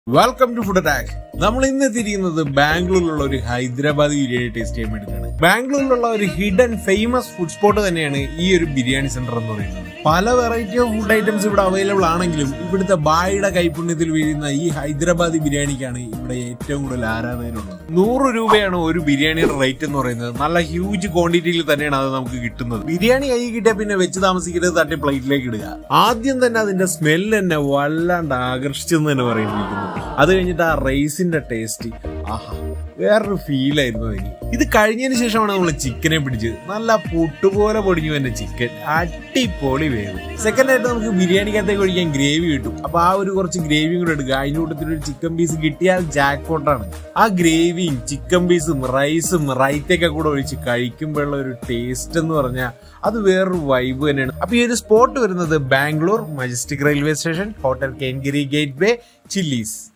Welcome to Food Attack. നമ്മൾ ഇന്ന് എത്തിയിരിക്കുന്നത് ബാംഗ്ലൂരിലുള്ള ഒരു ഹൈദരാബാദി ബിരിയാണി ടേസ്റ്റ് ചെയ്യാൻ വേണ്ടിയിട്ടാണ്. ബാംഗ്ലൂരിലുള്ള ഒരു ഹിഡൻ ഫേമസ് ഫുഡ് സ്പോട്ട് തന്നെയാണ് ഈ ഒരു ബിരിയാണി സെന്റർ എന്ന് പറയുന്നത്. പല വെറൈറ്റി ഓഫ് ഫുഡ് ഐറ്റംസ് ഇവിടെ അവൈലബിൾ ആണെങ്കിലും ഇവിടുത്തെ ബായിയുടെ കൈപുണ്യത്തിൽ വീഴുന്ന ഈ ഹൈദരാബാദി ബിരിയാണിക്കാണ് ഇവിടെ ഏറ്റവും കൂടുതൽ ആരാധകരുള്ളത്. 100 രൂപയാണ് ഒരു ബിരിയാണിയുടെ റേറ്റ് എന്ന് പറയുന്നത്. നല്ല ഹ്യൂജ് ക്വാണ്ടിറ്റിയിൽ തന്നെയാണ് അത് നമുക്ക് കിട്ടുന്നത്. ബിരിയാണി കൈ കിട്ടിയാൽ പിന്നെ വെച്ച് താമസിക്കരുത്, തട്ടി പ്ലേറ്റിലേക്ക് ഇടുക. ആദ്യം തന്നെ അതിന്റെ സ്മെല്ല് തന്നെ വല്ലാണ്ട് ആകർഷിച്ചെന്ന് തന്നെ പറയുന്നിരിക്കുന്നു. അത് കഴിഞ്ഞിട്ട് ആ റൈസിന്റെ ടേസ്റ്റ്, ആഹാ, വേറൊരു ഫീലായിരുന്നു എനിക്ക്. ഇത് കഴിഞ്ഞതിന് ശേഷമാണ് നമ്മൾ ചിക്കനെ പിടിച്ചത്. നല്ല പുട്ടുപോലെ പൊടിഞ്ഞു തന്നെ ചിക്കൻ, അടിപൊളി വേവ്. സെക്കൻഡ് ആയിട്ട് നമുക്ക് ബിരിയാണിക്കകത്തേക്ക് ഒഴിക്കാൻ ഗ്രേവി കിട്ടും. അപ്പൊ ആ ഒരു കുറച്ച് ഗ്രേവിയും കൂടെ എടുക്കുക. അതിന്റെ കൂട്ടത്തിൽ ഒരു ചിക്കൻ പീസ് കിട്ടിയാൽ ജാക്ക് പോട്ടാണ്. ആ ഗ്രേവിയും ചിക്കൻ പീസും റൈസും റൈറ്റൊക്കെ കൂടെ ഒഴിച്ച് കഴിക്കുമ്പോഴുള്ള ഒരു ടേസ്റ്റ് എന്ന് പറഞ്ഞാൽ അത് വേറൊരു വൈബ് തന്നെയാണ്. അപ്പൊ ഈ ഒരു സ്പോട്ട് വരുന്നത് Bangalore Majestic railway station, hotel Kengeri gateway, chillies.